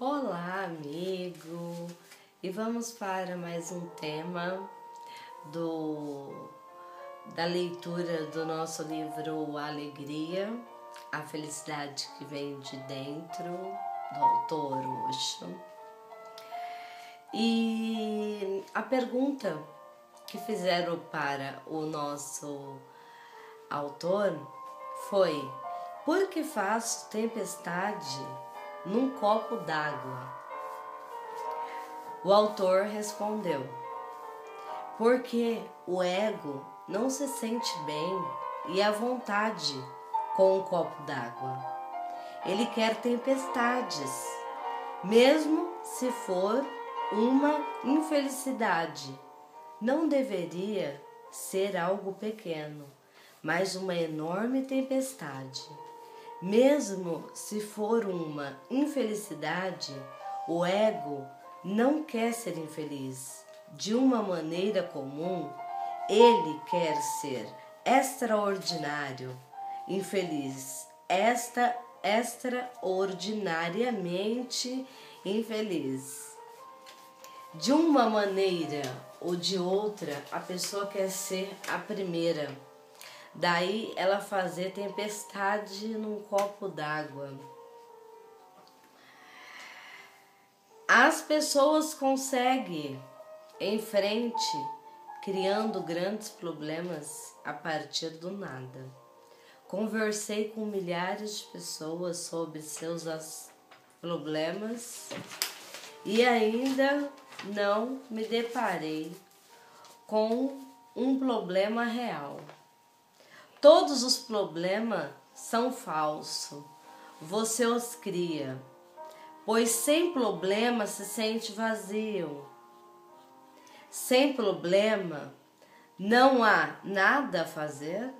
Olá, amigo! E vamos para mais um tema da leitura do nosso livro Alegria, a felicidade que vem de dentro, do autor Osho. E a pergunta que fizeram para o nosso autor foi: por que faço tempestade num copo d'água? O autor respondeu: porque o ego não se sente bem e à vontade com um copo d'água. Ele quer tempestades, mesmo se for uma infelicidade. Não deveria ser algo pequeno, mas uma enorme tempestade. Mesmo se for uma infelicidade, o ego não quer ser infeliz. De uma maneira comum, ele quer ser extraordinário, infeliz, extraordinariamente infeliz. De uma maneira ou de outra, a pessoa quer ser a primeira. Daí ela fazer tempestade num copo d'água. As pessoas conseguem em frente, criando grandes problemas a partir do nada. Conversei com milhares de pessoas sobre seus problemas e ainda não me deparei com um problema real. Todos os problemas são falsos, você os cria, pois sem problema se sente vazio. Sem problema não há nada a fazer,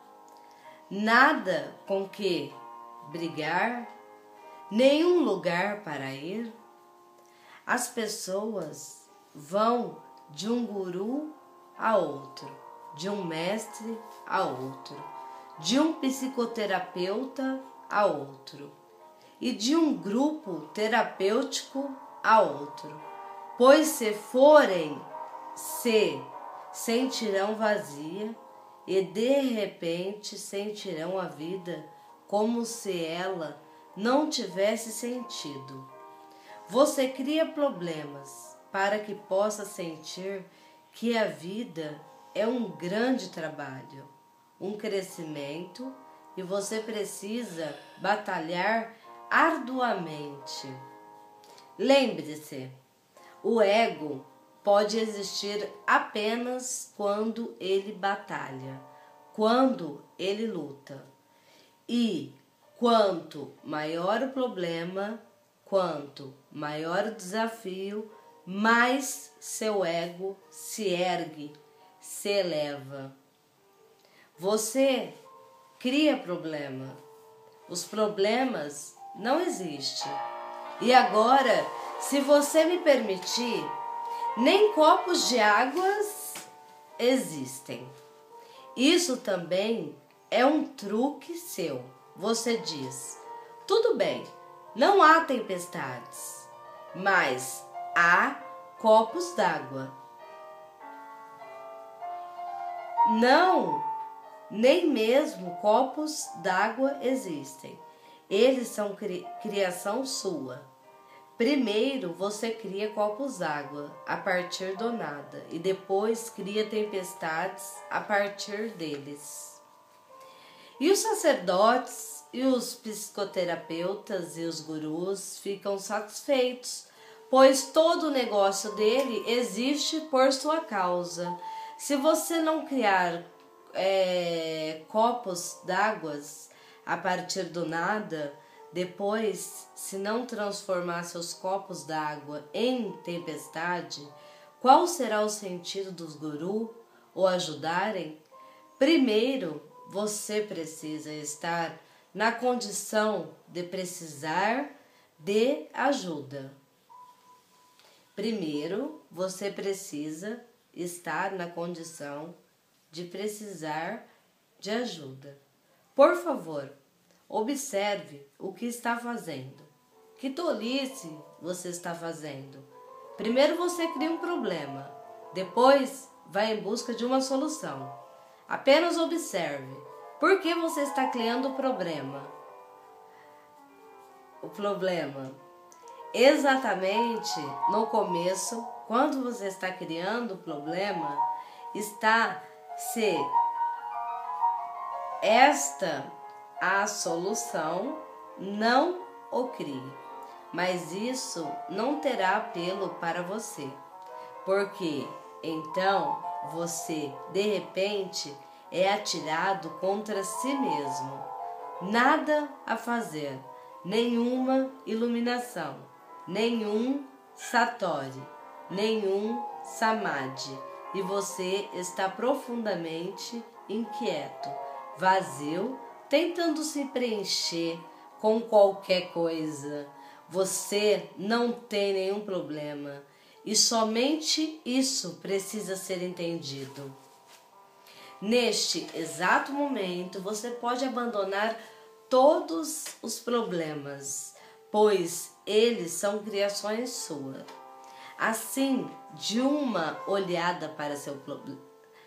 nada com que brigar, nenhum lugar para ir. As pessoas vão de um guru a outro, de um mestre a outro, de um psicoterapeuta a outro e de um grupo terapêutico a outro, pois se forem, se sentirão vazia e de repente sentirão a vida como se ela não tivesse sentido. Você cria problemas para que possa sentir que a vida é um grande trabalho, um crescimento, e você precisa batalhar arduamente. Lembre-se, o ego pode existir apenas quando ele batalha, quando ele luta. E quanto maior o problema, quanto maior o desafio, mais seu ego se ergue, se eleva. Você cria problema. Os problemas não existem. E agora, se você me permitir, nem copos de águas existem. Isso também é um truque seu. Você diz: tudo bem, não há tempestades, mas há copos d'água. Não, nem mesmo copos d'água existem. Eles são criação sua. Primeiro você cria copos d'água a partir do nada e depois cria tempestades a partir deles. E os sacerdotes e os psicoterapeutas e os gurus ficam satisfeitos, pois todo o negócio dele existe por sua causa. Se você não criar copos d'água a partir do nada, depois, se não transformar seus copos d'água em tempestade, qual será o sentido dos gurus o ajudarem? Primeiro, você precisa estar na condição de precisar de ajuda. Primeiro, você precisa estar na condição de precisar de ajuda. Por favor, observe o que está fazendo. O Que tolice você está fazendo? Primeiro você cria um problema, depois vai em busca de uma solução. Apenas observe. Por que você está criando o problema? Exatamente no começo, quando você está criando o problema, está se esta a solução, não o crie. Mas isso não terá apelo para você, porque então você, de repente, é atirado contra si mesmo. Nada a fazer, nenhuma iluminação, nenhum satori, nenhum samadhi, e você está profundamente inquieto, vazio, tentando se preencher com qualquer coisa. Você não tem nenhum problema e somente isso precisa ser entendido. Neste exato momento, você pode abandonar todos os problemas, pois eles são criações suas. Assim, de uma olhada para seu problema,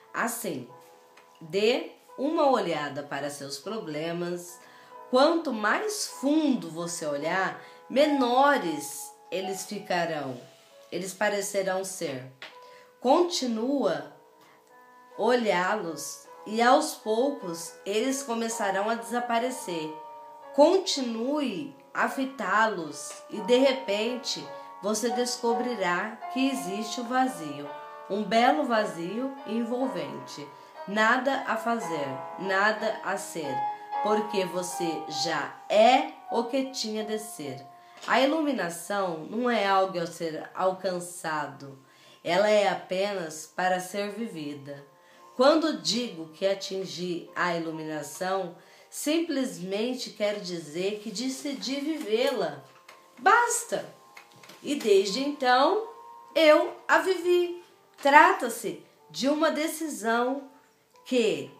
dê uma olhada para seus problemas. Quanto mais fundo você olhar, menores eles ficarão, eles parecerão ser. Continua olhá-los e aos poucos eles começarão a desaparecer. Continue a fitá-los e de repente você descobrirá que existe o vazio, um belo vazio envolvente. Nada a fazer, nada a ser, porque você já é o que tinha de ser. A iluminação não é algo a ser alcançado, ela é apenas para ser vivida. Quando digo que atingi a iluminação, simplesmente quero dizer que decidi vivê-la. Basta! E desde então, eu a vivi. Trata-se de uma decisão que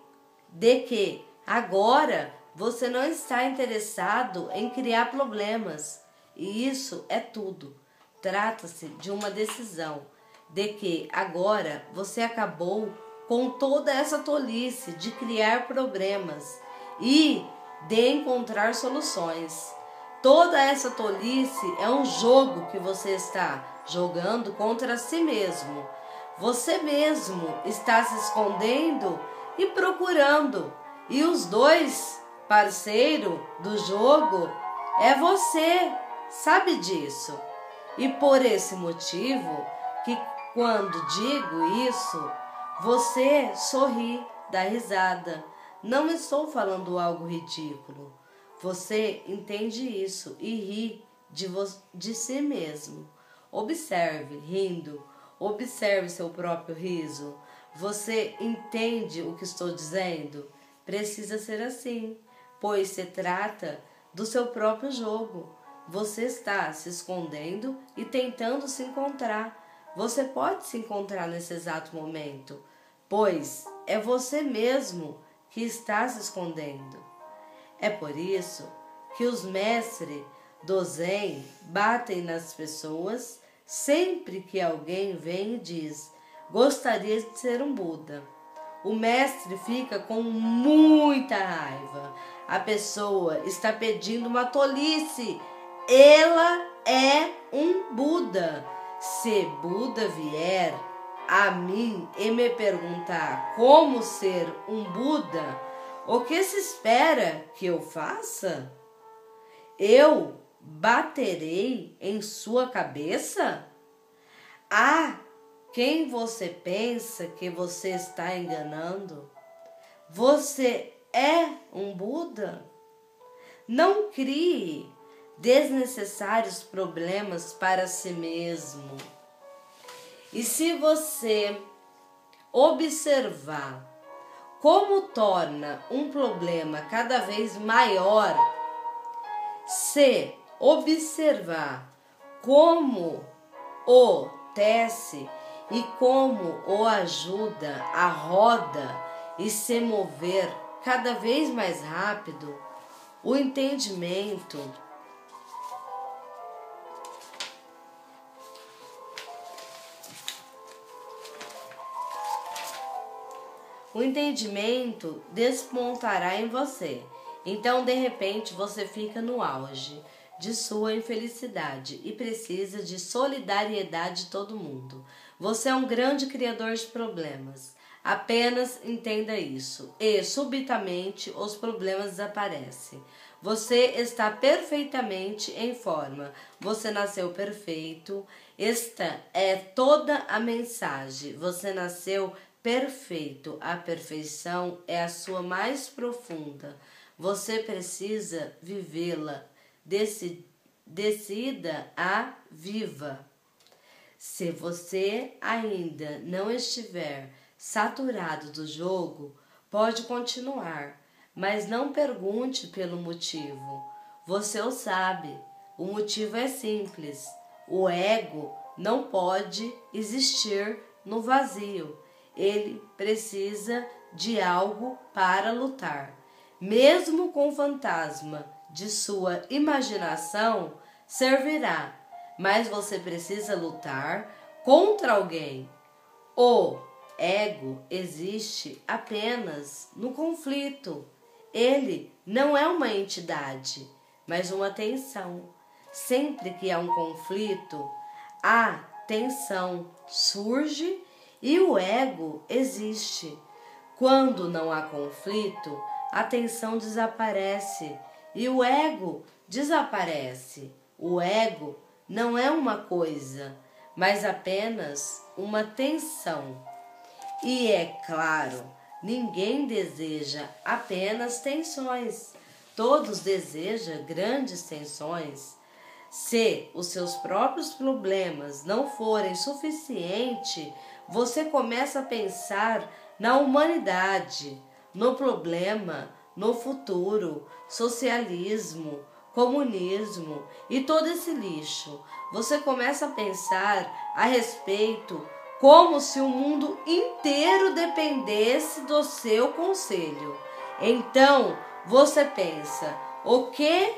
agora você não está interessado em criar problemas. E isso é tudo. Trata-se de uma decisão de que agora você acabou com toda essa tolice de criar problemas e de encontrar soluções. Toda essa tolice é um jogo que você está jogando contra si mesmo. Você mesmo está se escondendo e procurando. E os dois parceiros do jogo é você, sabe disso. E por esse motivo que quando digo isso, você sorri, dá risada. Não estou falando algo ridículo. Você entende isso e ri de si mesmo. Observe rindo, observe seu próprio riso. Você entende o que estou dizendo? Precisa ser assim, pois se trata do seu próprio jogo. Você está se escondendo e tentando se encontrar. Você pode se encontrar nesse exato momento, pois é você mesmo que está se escondendo. É por isso que os mestres do Zen batem nas pessoas sempre que alguém vem e diz: gostaria de ser um Buda. O mestre fica com muita raiva. A pessoa está pedindo uma tolice. Ela é um Buda. Se Buda vier a mim e me perguntar como ser um Buda, o que se espera que eu faça? Eu baterei em sua cabeça? Ah, quem você pensa que você está enganando? Você é um Buda? Não crie desnecessários problemas para si mesmo. E se você observar como torna um problema cada vez maior, se observar como o tece e como o ajuda a roda e se mover cada vez mais rápido, o entendimento o entendimento despontará em você. Então, de repente, você fica no auge de sua infelicidade e precisa de solidariedade de todo mundo. Você é um grande criador de problemas. Apenas entenda isso e, subitamente, os problemas desaparecem. Você está perfeitamente em forma. Você nasceu perfeito. Esta é toda a mensagem. Você nasceu perfeito. A perfeição é a sua mais profunda. Você precisa vivê-la. Decida a viva. Se você ainda não estiver saturado do jogo, pode continuar, mas não pergunte pelo motivo. Você o sabe. O motivo é simples. O ego não pode existir no vazio. Ele precisa de algo para lutar. Mesmo com o fantasma de sua imaginação, servirá, mas você precisa lutar contra alguém. O ego existe apenas no conflito. Ele não é uma entidade, mas uma tensão. Sempre que há um conflito, a tensão surge e o ego existe. Quando não há conflito, a tensão desaparece e o ego desaparece. O ego não é uma coisa, mas apenas uma tensão. E é claro, ninguém deseja apenas tensões. Todos desejam grandes tensões. Se os seus próprios problemas não forem suficientes, você começa a pensar na humanidade, no problema, no futuro, socialismo, comunismo e todo esse lixo. Você começa a pensar a respeito como se o mundo inteiro dependesse do seu conselho. Então, você pensa, o que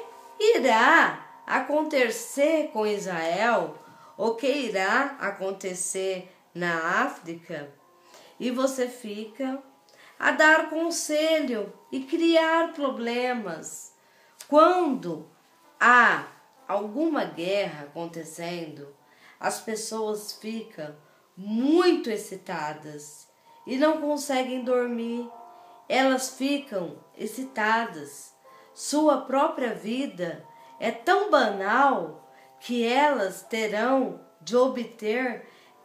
irá acontecer com Israel? O que irá acontecer na África? E você fica a dar conselho e criar problemas. Quando há alguma guerra acontecendo, as pessoas ficam muito excitadas e não conseguem dormir. Elas ficam excitadas. Sua própria vida é tão banal que elas terão de obter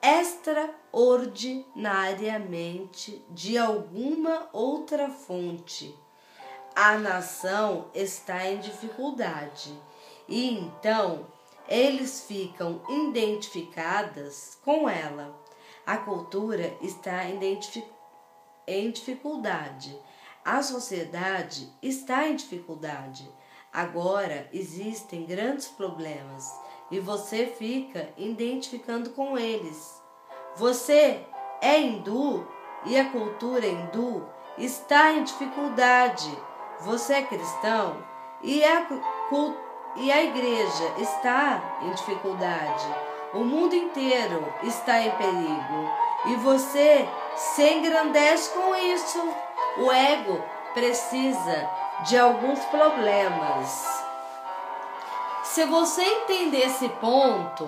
extraordinariamente de alguma outra fonte. A nação está em dificuldade e então eles ficam identificadas com ela. A cultura está em dificuldade. A sociedade está em dificuldade. Agora existem grandes problemas e você fica identificando com eles. Você é hindu e a cultura hindu está em dificuldade. Você é cristão e a igreja está em dificuldade. O mundo inteiro está em perigo e você se engrandece com isso. O ego precisa de alguns problemas. Se você entender esse ponto,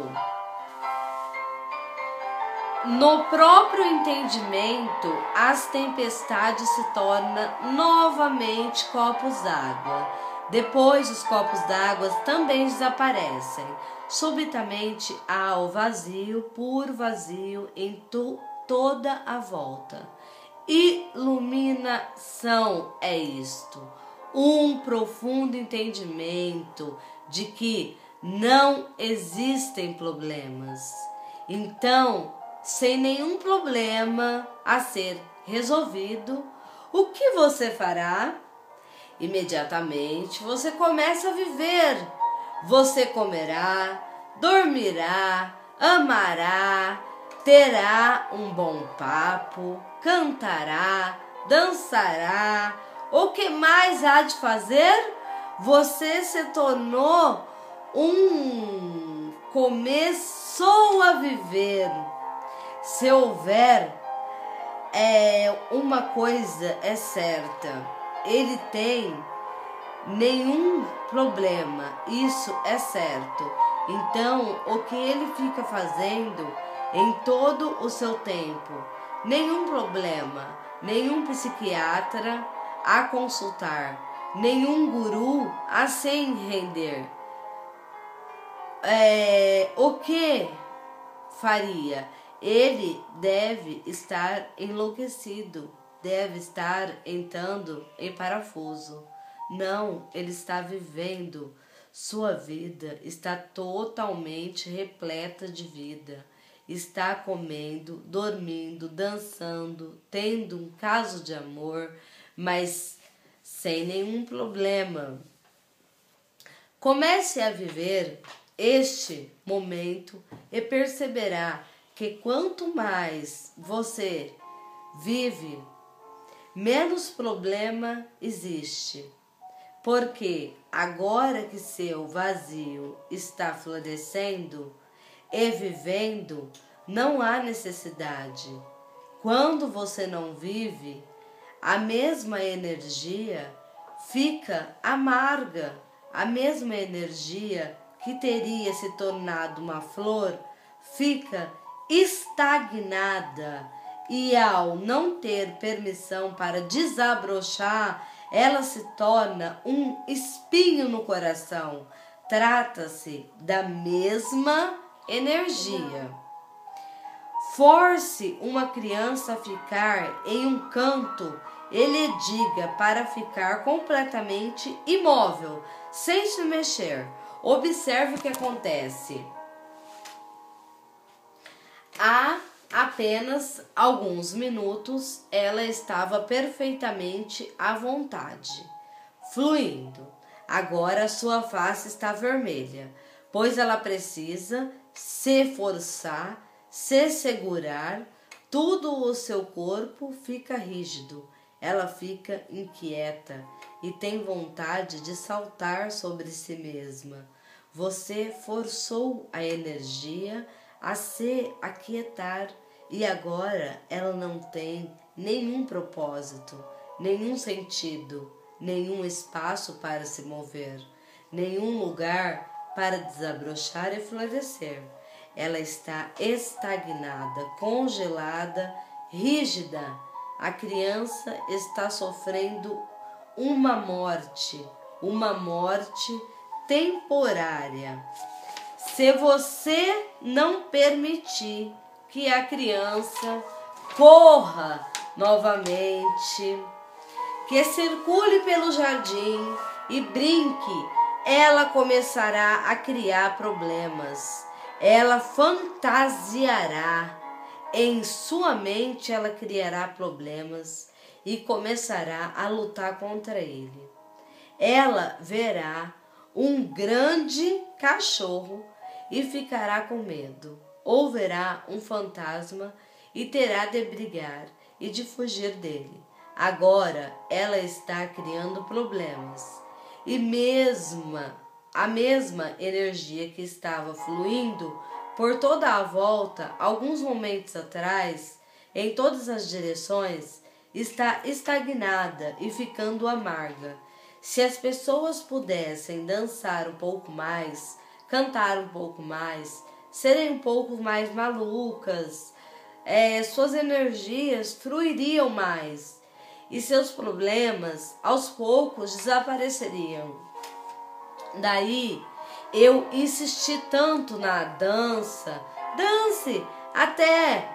no próprio entendimento, as tempestades se tornam novamente copos d'água. Depois, os copos d'água também desaparecem. Subitamente há o vazio, puro vazio em toda a volta. Iluminação é isto. Um profundo entendimento de que não existem problemas. Então, sem nenhum problema a ser resolvido, o que você fará? Imediatamente você começa a viver. Você comerá, dormirá, amará, terá um bom papo, cantará, dançará. O que mais há de fazer? Você se tornou começou a viver. Se houver uma coisa é certa, ele tem nenhum problema, isso é certo. Então, o que ele fica fazendo em todo o seu tempo, nenhum problema, nenhum psiquiatra a consultar, nenhum guru a se render. O que faria? Ele deve estar enlouquecido, deve estar entrando em parafuso. Não, ele está vivendo. Sua vida está totalmente repleta de vida. Está comendo, dormindo, dançando, tendo um caso de amor, mas sem nenhum problema. Comece a viver este momento e perceberá que quanto mais você vive, menos problema existe. Porque agora que seu vazio está florescendo e vivendo, não há necessidade. Quando você não vive, a mesma energia fica amarga, a mesma energia que teria se tornado uma flor fica estagnada e ao não ter permissão para desabrochar, ela se torna um espinho no coração. Trata-se da mesma energia. Force uma criança a ficar em um canto e lhe diga para ficar completamente imóvel, sem se mexer. Observe o que acontece. Há apenas alguns minutos ela estava perfeitamente à vontade, fluindo. Agora sua face está vermelha, pois ela precisa se forçar, se segurar, tudo o seu corpo fica rígido. Ela fica inquieta e tem vontade de saltar sobre si mesma. Você forçou a energia a se aquietar e agora ela não tem nenhum propósito, nenhum sentido, nenhum espaço para se mover, nenhum lugar para desabrochar e florescer. Ela está estagnada, congelada, rígida. A criança está sofrendo uma morte temporária. Se você não permitir que a criança corra novamente, que circule pelo jardim e brinque, ela começará a criar problemas. Ela fantasiará. Em sua mente ela criará problemas e começará a lutar contra ele. Ela verá um grande cachorro e ficará com medo. Ou verá um fantasma e terá de brigar e de fugir dele. Agora ela está criando problemas. E a mesma energia que estava fluindo por toda a volta, alguns momentos atrás, em todas as direções, está estagnada e ficando amarga. Se as pessoas pudessem dançar um pouco mais, cantar um pouco mais, serem um pouco mais malucas, suas energias fluiriam mais e seus problemas aos poucos desapareceriam. Daí eu insisti tanto na dança. Dance até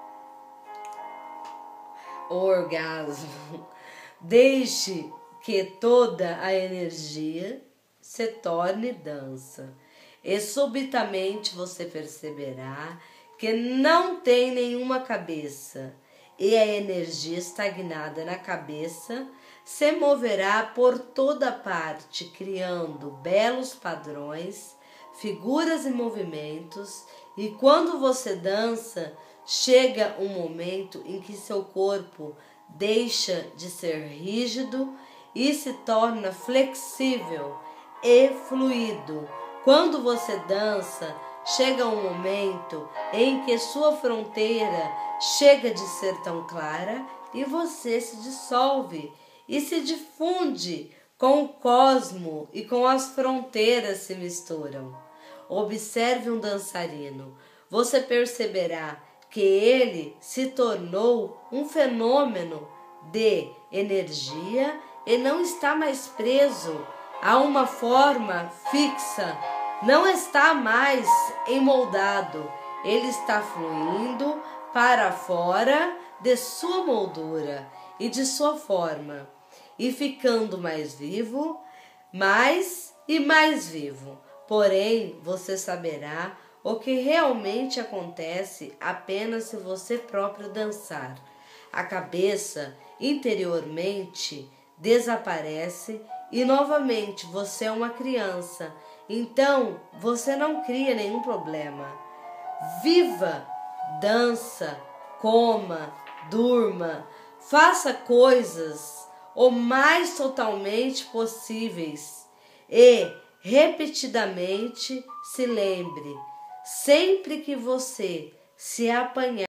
o orgasmo. Deixe que toda a energia se torne dança. E subitamente você perceberá que não tem nenhuma cabeça. E a energia estagnada na cabeça se moverá por toda parte, criando belos padrões, figuras e movimentos, e quando você dança, chega um momento em que seu corpo deixa de ser rígido e se torna flexível e fluido. Quando você dança, chega um momento em que sua fronteira chega de ser tão clara e você se dissolve e se difunde com o cosmo e com as fronteiras se misturam. Observe um dançarino. Você perceberá que ele se tornou um fenômeno de energia e não está mais preso a uma forma fixa, não está mais emoldado, ele está fluindo para fora de sua moldura e de sua forma, e ficando mais vivo, mais e mais vivo. Porém, você saberá o que realmente acontece apenas se você próprio dançar. A cabeça interiormente desaparece e novamente você é uma criança. Então você não cria nenhum problema. Viva, dança, coma, durma, faça coisas o mais totalmente possíveis e repetidamente se lembre, sempre que você se apanhar